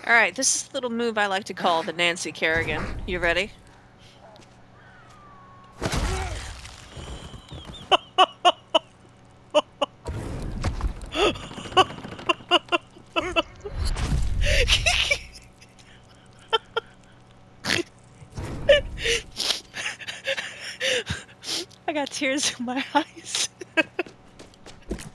Alright, this is the little move I like to call the Nancy Kerrigan. You ready? I got tears in my eyes.